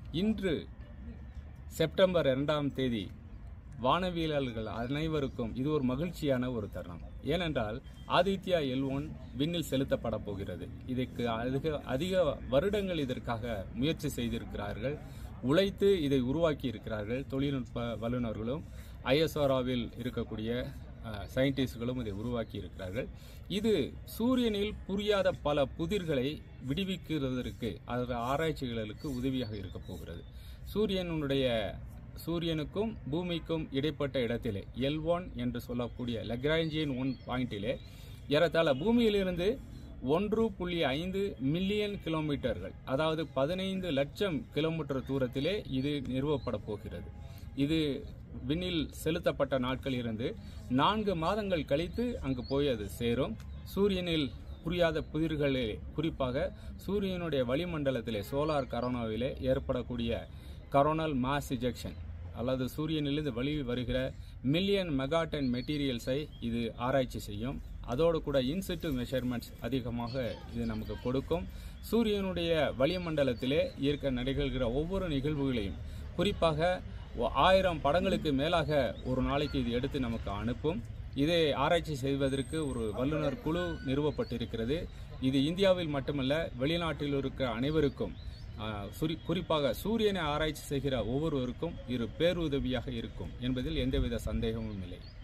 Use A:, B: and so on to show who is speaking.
A: இன்று செப்டம்பர் 2ஆம் தேதி வானவியலாளர்கள் அனைவருக்கும் இது ஒரு மகிழ்ச்சியான ஒரு தருணம். ஏனென்றால் ஆதித்யா L1 விண்ணில் செலுத்தப்பட போகிறது. இதற்கு அதிக வருடங்கள் இதற்காக முயற்சி செய்திருக்கிறார்கள், உழைத்து இதை உருவாக்கி இருக்கிறார்கள். தொழில்நுட்ப வல்லுநர்களும் ISROவில் இருக்கக்கூடிய சயின்டிஸ்டுகளும் இதை உருவாக்கி இருக்கிறார்கள். இது சூரியனில் புரியாத பல புதிர்களை விடுவிக்கிறதற்கு அதன் ஆராய்ச்சிகளுக்கு உதவியாக இருக்க போகிறது. சூரியனுக்கும் பூமிக்கும் இடைப்பட்ட இடத்திலே L1 என்று சொல்லக்கூடிய லக்ராஞ்சியன் 1 பாயிண்டிலே ஏறத்தாழ பூமியிலிருந்து 1.5 மில்லியன் கிலோமீட்டர்கள், அதாவது 15 லட்சம் கிலோமீட்டர் தூரத்திலே இது நிறுவப்பட போகிறது. இது விண்ணில் செலுத்தப்பட்ட நாட்கள் இருந்து 4 மாதங்கள் கழித்து அங்கு போய் அது சேரும். சூரியனில் புரியாத புதிர்களிலே, குறிப்பாக சூரியனுடைய வளிமண்டலத்திலே சோலார் கரோனாவிலே ஏற்படக்கூடிய கரோனல் மாஸ் இஜெக்ஷன், அல்லது சூரியனிலிருந்து வெளியே வருகிற மில்லியன் மெகாடன் மெட்டீரியல்ஸை இது ஆராய்ச்சி செய்யும். அதோடு கூட இன்சிட்டு மெஷர்மெண்ட்ஸ் அதிகமாக இது நமக்கு கொடுக்கும். சூரியனுடைய வளிமண்டலத்திலே நிகழ்கிற ஒவ்வொரு நிகழ்வுகளையும், குறிப்பாக 1000 படங்களுக்கு மேலாக ஒரு நாளைக்கு இது எடுத்து நமக்கு அனுப்பும். இதை ஆராய்ச்சி செய்வதற்கு ஒரு வல்லுநர் குழு நிறுவப்பட்டிருக்கிறது. இது இந்தியாவில் மட்டுமல்ல, வெளிநாட்டில் இருக்கிற அனைவருக்கும், குறிப்பாக சூரியனை ஆராய்ச்சி செய்கிற ஒவ்வொருவருக்கும் இது பேருதவியாக இருக்கும் என்பதில் எந்தவித சந்தேகமும் இல்லை.